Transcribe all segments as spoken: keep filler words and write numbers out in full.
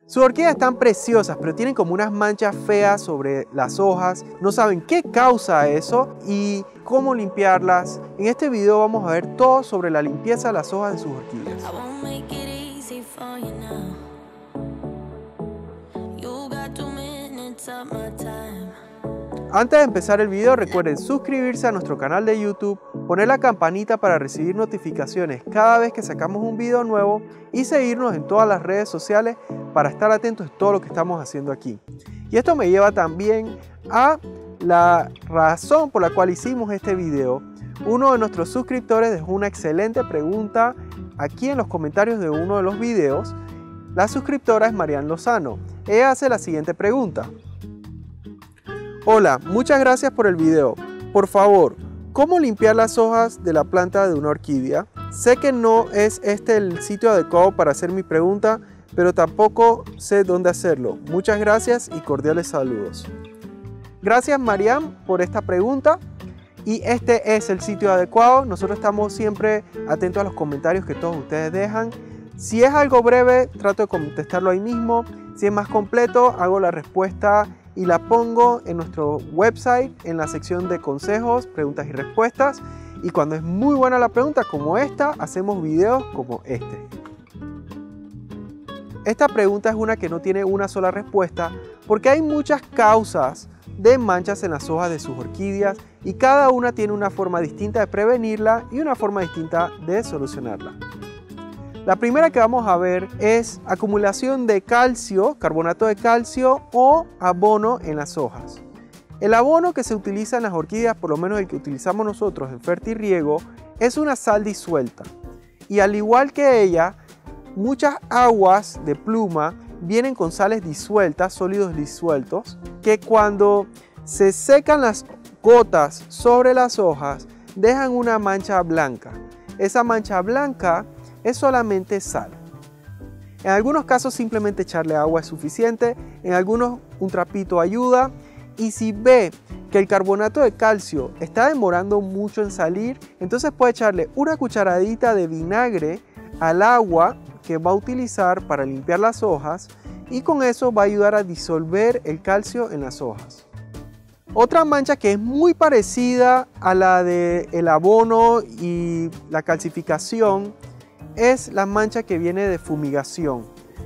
Sus orquídeas están preciosas, pero tienen como unas manchas feas sobre las hojas. No saben qué causa eso y cómo limpiarlas. En este video vamos a ver todo sobre la limpieza de las hojas de sus orquídeas. Antes de empezar el video, recuerden suscribirse a nuestro canal de YouTube, poner la campanita para recibir notificaciones cada vez que sacamos un video nuevo y seguirnos en todas las redes sociales para estar atentos a todo lo que estamos haciendo aquí. Y esto me lleva también a la razón por la cual hicimos este video. Uno de nuestros suscriptores dejó una excelente pregunta aquí en los comentarios de uno de los videos. La suscriptora es Marian Lozano. Ella hace la siguiente pregunta. Hola, muchas gracias por el video. Por favor, ¿cómo limpiar las hojas de la planta de una orquídea? Sé que no es este el sitio adecuado para hacer mi pregunta, pero tampoco sé dónde hacerlo. Muchas gracias y cordiales saludos. Gracias, Marian, por esta pregunta. Y este es el sitio adecuado. Nosotros estamos siempre atentos a los comentarios que todos ustedes dejan. Si es algo breve, trato de contestarlo ahí mismo. Si es más completo, hago la respuesta y la pongo en nuestro website en la sección de consejos, preguntas y respuestas. Y cuando es muy buena la pregunta como esta, hacemos videos como este. Esta pregunta es una que no tiene una sola respuesta porque hay muchas causas de manchas en las hojas de sus orquídeas y cada una tiene una forma distinta de prevenirla y una forma distinta de solucionarla. La primera que vamos a ver es acumulación de calcio, carbonato de calcio o abono en las hojas. El abono que se utiliza en las orquídeas, por lo menos el que utilizamos nosotros en Fertirriego, es una sal disuelta. Y al igual que ella, muchas aguas de pluma vienen con sales disueltas, sólidos disueltos, que cuando se secan las gotas sobre las hojas, dejan una mancha blanca. Esa mancha blanca es solamente sal. En algunos casos simplemente echarle agua es suficiente, en algunos un trapito ayuda y si ve que el carbonato de calcio está demorando mucho en salir, entonces puede echarle una cucharadita de vinagre al agua que va a utilizar para limpiar las hojas y con eso va a ayudar a disolver el calcio en las hojas. Otra mancha que es muy parecida a la del abono y la calcificación es la mancha que viene de fumigación.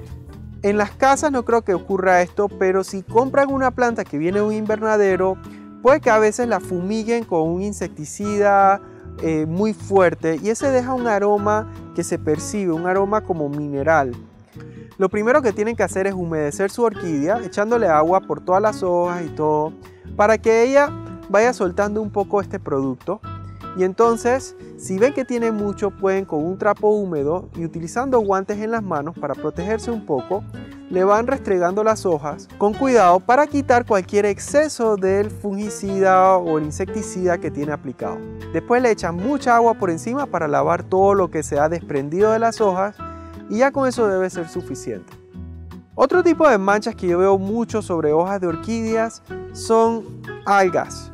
En las casas no creo que ocurra esto, pero si compran una planta que viene de un invernadero, puede que a veces la fumiguen con un insecticida eh, muy fuerte y ese deja un aroma que se percibe, un aroma como mineral. Lo primero que tienen que hacer es humedecer su orquídea, echándole agua por todas las hojas y todo, para que ella vaya soltando un poco este producto. Y entonces, si ven que tiene mucho, pueden con un trapo húmedo y utilizando guantes en las manos para protegerse un poco, le van restregando las hojas con cuidado para quitar cualquier exceso del fungicida o el insecticida que tiene aplicado. Después le echan mucha agua por encima para lavar todo lo que se ha desprendido de las hojas y ya con eso debe ser suficiente. Otro tipo de manchas que yo veo mucho sobre hojas de orquídeas son algas,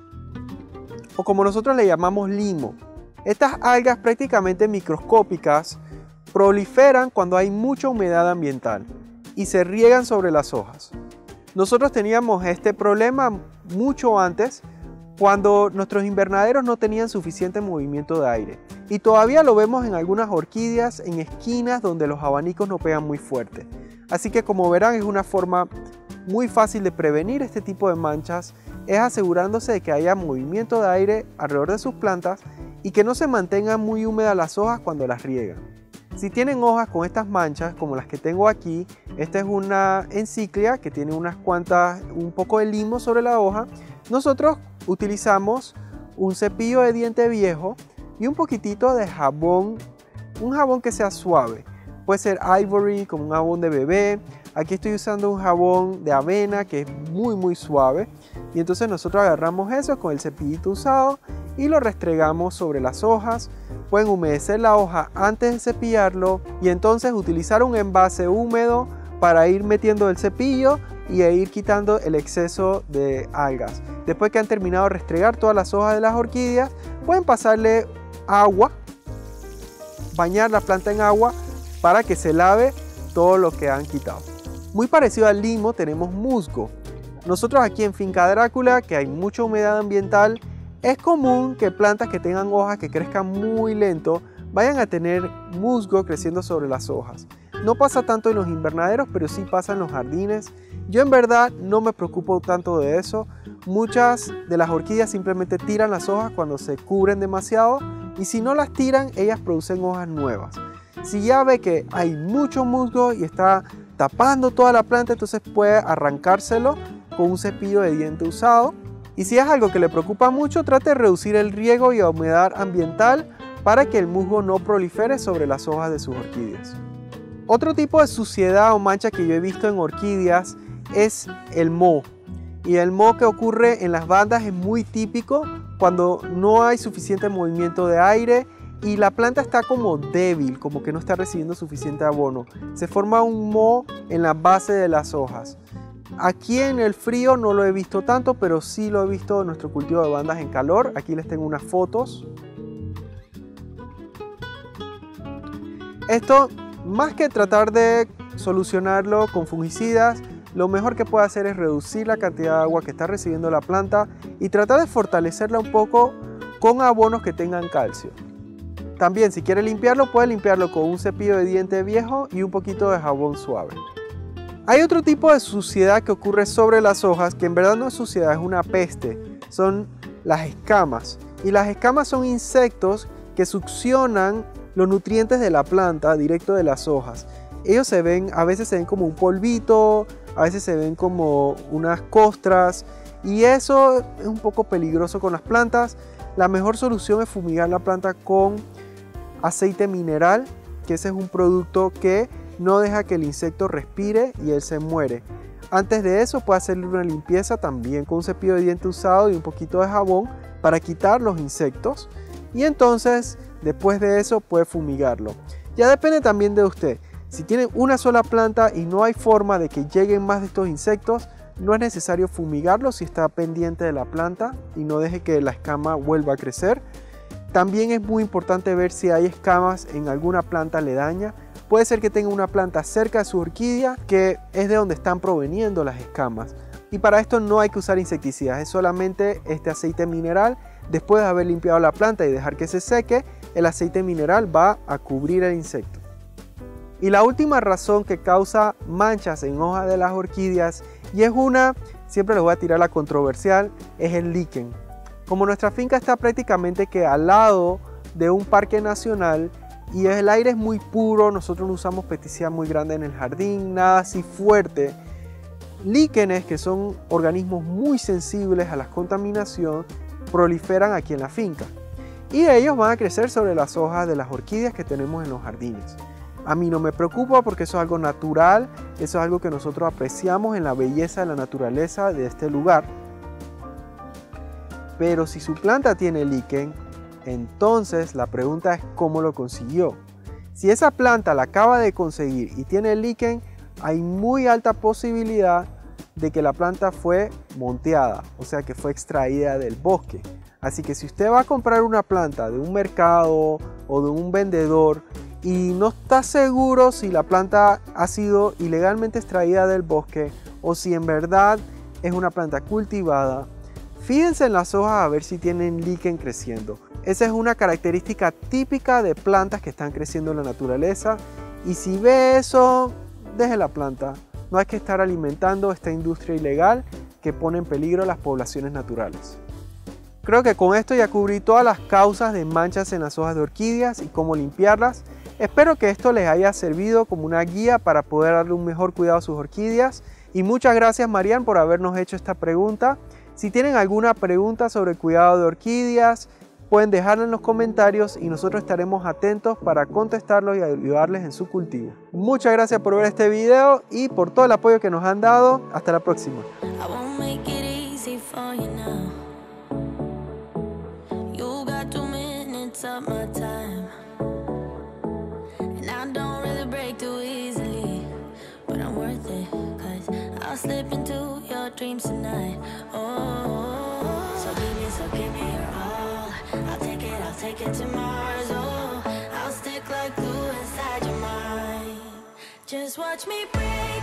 o como nosotros le llamamos limo. Estas algas prácticamente microscópicas proliferan cuando hay mucha humedad ambiental y se riegan sobre las hojas. Nosotros teníamos este problema mucho antes cuando nuestros invernaderos no tenían suficiente movimiento de aire y todavía lo vemos en algunas orquídeas en esquinas donde los abanicos no pegan muy fuerte. Así que como verán es una forma muy fácil de prevenir este tipo de manchas, es asegurándose de que haya movimiento de aire alrededor de sus plantas y que no se mantengan muy húmedas las hojas cuando las riegan. Si tienen hojas con estas manchas como las que tengo aquí, esta es una enciclia que tiene unas cuantas, un poco de limo sobre la hoja, nosotros utilizamos un cepillo de diente viejo y un poquitito de jabón, un jabón que sea suave. Puede ser Ivory, como un jabón de bebé. Aquí estoy usando un jabón de avena que es muy muy suave. Y entonces nosotros agarramos eso con el cepillito usado y lo restregamos sobre las hojas. Pueden humedecer la hoja antes de cepillarlo y entonces utilizar un envase húmedo para ir metiendo el cepillo y ir quitando el exceso de algas. Después que han terminado de restregar todas las hojas de las orquídeas, pueden pasarle agua, bañar la planta en agua para que se lave todo lo que han quitado. Muy parecido al limo tenemos musgo. Nosotros aquí en Finca Drácula, que hay mucha humedad ambiental, es común que plantas que tengan hojas que crezcan muy lento vayan a tener musgo creciendo sobre las hojas. No pasa tanto en los invernaderos, pero sí pasa en los jardines. Yo en verdad no me preocupo tanto de eso. Muchas de las orquídeas simplemente tiran las hojas cuando se cubren demasiado y si no las tiran, ellas producen hojas nuevas. Si ya ve que hay mucho musgo y está tapando toda la planta, entonces puede arrancárselo con un cepillo de diente usado. Y si es algo que le preocupa mucho, trate de reducir el riego y la humedad ambiental para que el musgo no prolifere sobre las hojas de sus orquídeas. Otro tipo de suciedad o mancha que yo he visto en orquídeas es el moho. Y el moho que ocurre en las bandas es muy típico cuando no hay suficiente movimiento de aire y la planta está como débil, como que no está recibiendo suficiente abono. Se forma un moho en la base de las hojas. Aquí en el frío no lo he visto tanto, pero sí lo he visto en nuestro cultivo de bandas en calor. Aquí les tengo unas fotos. Esto, más que tratar de solucionarlo con fungicidas, lo mejor que puede hacer es reducir la cantidad de agua que está recibiendo la planta y tratar de fortalecerla un poco con abonos que tengan calcio. También, si quiere limpiarlo, puede limpiarlo con un cepillo de diente viejo y un poquito de jabón suave. Hay otro tipo de suciedad que ocurre sobre las hojas, que en verdad no es suciedad, es una peste. Son las escamas. Y las escamas son insectos que succionan los nutrientes de la planta directo de las hojas. Ellos se ven, a veces se ven como un polvito, a veces se ven como unas costras y eso es un poco peligroso con las plantas. La mejor solución es fumigar la planta con aceite mineral, que ese es un producto que no deja que el insecto respire y él se muere. Antes de eso puede hacerle una limpieza también con un cepillo de diente usado y un poquito de jabón para quitar los insectos y entonces después de eso puede fumigarlo. Ya depende también de usted. Si tienen una sola planta y no hay forma de que lleguen más de estos insectos, no es necesario fumigarlo si está pendiente de la planta y no deje que la escama vuelva a crecer. También es muy importante ver si hay escamas en alguna planta aledaña. Puede ser que tenga una planta cerca de su orquídea que es de donde están proveniendo las escamas. Y para esto no hay que usar insecticidas, es solamente este aceite mineral. Después de haber limpiado la planta y dejar que se seque, el aceite mineral va a cubrir el insecto. Y la última razón que causa manchas en hojas de las orquídeas, y es una, siempre les voy a tirar la controversial, es el líquen. Como nuestra finca está prácticamente que al lado de un parque nacional y el aire es muy puro, nosotros no usamos pesticidas muy grandes en el jardín, nada así fuerte. Líquenes, que son organismos muy sensibles a la contaminación, proliferan aquí en la finca. Y ellos van a crecer sobre las hojas de las orquídeas que tenemos en los jardines. A mí no me preocupa porque eso es algo natural, eso es algo que nosotros apreciamos en la belleza de la naturaleza de este lugar. Pero si su planta tiene líquen, entonces la pregunta es cómo lo consiguió. Si esa planta la acaba de conseguir y tiene líquen, hay muy alta posibilidad de que la planta fue monteada, o sea que fue extraída del bosque. Así que si usted va a comprar una planta de un mercado o de un vendedor y no está seguro si la planta ha sido ilegalmente extraída del bosque o si en verdad es una planta cultivada, fíjense en las hojas a ver si tienen líquen creciendo. Esa es una característica típica de plantas que están creciendo en la naturaleza y si ve eso, deje la planta. No hay que estar alimentando esta industria ilegal que pone en peligro las poblaciones naturales. Creo que con esto ya cubrí todas las causas de manchas en las hojas de orquídeas y cómo limpiarlas. Espero que esto les haya servido como una guía para poder darle un mejor cuidado a sus orquídeas. Y muchas gracias, Marian, por habernos hecho esta pregunta. Si tienen alguna pregunta sobre el cuidado de orquídeas, pueden dejarla en los comentarios y nosotros estaremos atentos para contestarlos y ayudarles en su cultivo. Muchas gracias por ver este video y por todo el apoyo que nos han dado. Hasta la próxima. Slip into your dreams tonight. Oh, so give me, so give me your all. I'll take it, I'll take it to Mars. Oh, I'll stick like glue inside your mind. Just watch me breathe.